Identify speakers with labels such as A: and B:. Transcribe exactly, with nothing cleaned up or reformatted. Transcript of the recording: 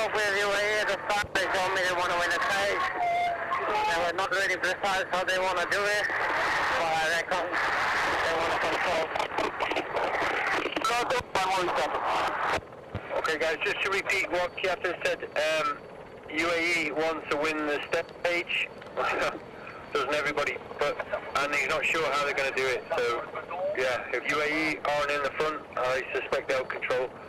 A: off with U A E at the start. They told me they want to win the stage. They were not really precise how they want to do it, but I reckon they want to control.
B: Okay guys, just to repeat what Captain said, um, U A E wants to win the stage, doesn't everybody, but, and he's not sure how they're going to do it, so yeah, if U A E aren't in the front, I suspect they'll control.